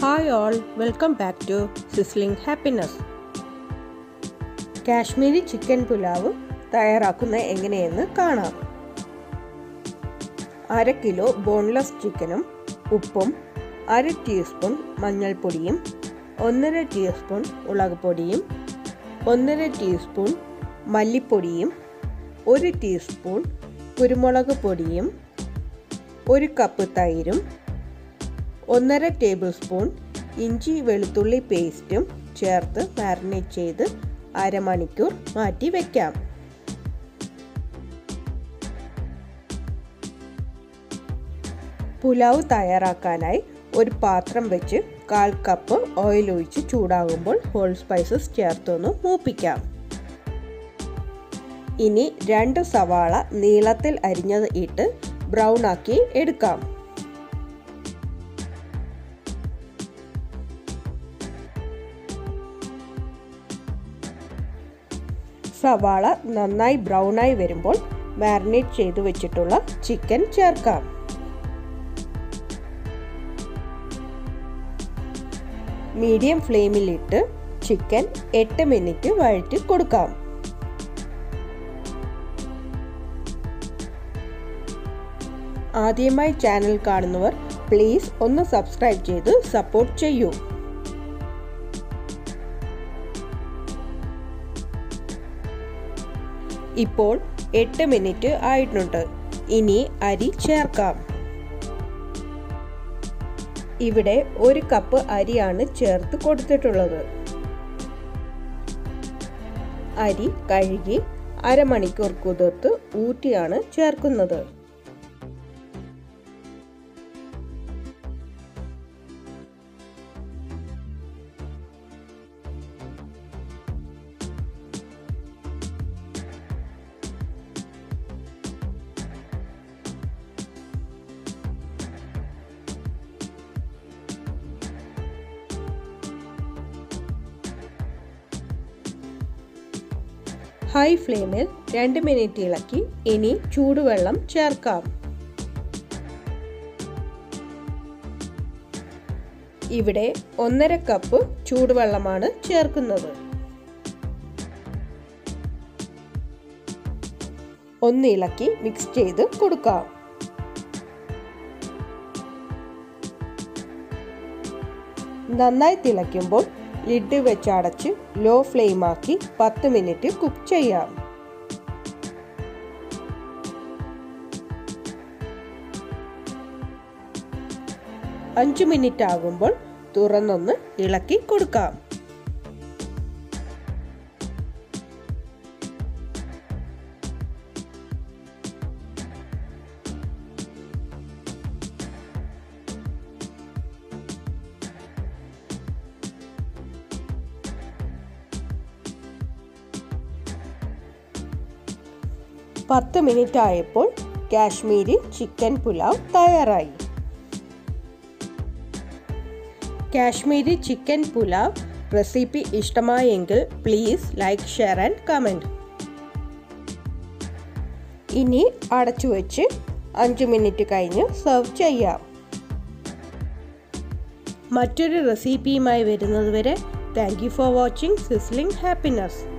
Hi all, welcome back to Sizzling Happiness. Kashmiri Chicken Pulao തയ്യാറാക്കുന്ന എങ്ങനെയെന്ന് കാണാം. 1/2 kilo boneless ചിക്കനും ഉപ്പും 1/2 ടീസ്പൂൺ മഞ്ഞൾപ്പൊടിയും 1/2 ടീസ്പൂൺ മുളകുപൊടിയും 1/2 ടീസ്പൂൺ മല്ലിപ്പൊടിയും 1 ടീസ്പൂൺ കുരുമുളക് പൊടിയും 1 കപ്പ് തൈരും 1/2 ടേബിൾ സ്പൂൺ ഇഞ്ചി വെളുത്തുള്ളി പേസ്റ്റും ചേർത്ത് മാരിനേറ്റ് ചെയ്ത് അരമണിക്കൂർ മാറ്റി വയ്ക്കാം. പുലാവ് തയ്യാറാക്കാനായി ഒരു പാത്രം വെച്ച് 1/4 കപ്പ് ഓയിൽ ഒഴിച്ച് ചൂടാകുമ്പോൾ ഹോൾ സ്പൈസസ് ചേർത്തൊന്ന് മൂപ്പിക്കാം. ഇനി 2 സവാള നീളത്തിൽ അരിഞ്ഞത് ഇട്ട് ബ്രൗൺ ആക്കി എടുക്കാം. സവാള നന്നായി ബ്രൗണായി വരുമ്പോൾ മാരിനേറ്റ് ചെയ്തു വെച്ചിട്ടുള്ള ചിക്കൻ ചേർക്കാം. മീഡിയം ഫ്ലെയിമിലിട്ട് ചിക്കൻ 8 മിനിറ്റ് വഴറ്റി കൊടുക്കാം. ആദ്യമായി ചാനൽ കാണുന്നവർ പ്ലീസ് ഒന്ന് സബ്സ്ക്രൈബ് ചെയ്ത് സപ്പോർട്ട് ചെയ്യൂ. ഇപ്പോൾ 8 മിനിറ്റ് ആയിട്ടുണ്ട്. ഇനി അരി ചേർക്കാം. ഇവിടെ 1 കപ്പ് അരിയാണ് ചേർത്ത് കൊടുത്തിട്ടുള്ളത്. അരി കഴുകി അരമണിക്കൂർ കുതിർത്ത് ഊറ്റിയാണ് ചേർക്കുന്നത്. ഹൈ ഫ്ലെയിമിൽ 2 മിനിറ്റ് ഇളക്കി ഇനി ചൂടുവെള്ളം ചേർക്കാം. ഇവിടെ 1/2 കപ്പ് ചൂടുവെള്ളമാണ് ചേർക്കുന്നത്. ഒന്ന് ഇളക്കി മിക്സ് ചെയ്ത് കൊടുക്കാം. നന്നായി തിളയ്ക്കുമ്പോൾ ലിഡ് വെച്ച് അടച്ച് ലോ ഫ്ലെയിം ആക്കി 10 മിനിറ്റ് കുക്ക് ചെയ്യാം. അഞ്ച് മിനിറ്റ് ആകുമ്പോൾ തുറന്നൊന്ന് ഇളക്കി കൊടുക്കാം. പത്ത് മിനിറ്റ് ആയപ്പോൾ കാശ്മീരി ചിക്കൻ പുലാവ് തയ്യാറായി. കാശ്മീരി ചിക്കൻ പുലാവ് റെസിപ്പി ഇഷ്ടമായെങ്കിൽ please like, share and comment. ഇനി അടച്ചു വെച്ച് 5 മിനിറ്റ് കഴിഞ്ഞ് സെർവ് ചെയ്യാം. മറ്റൊരു റെസിപ്പിയുമായി വരുന്നതുവരെ thank you for watching sizzling happiness.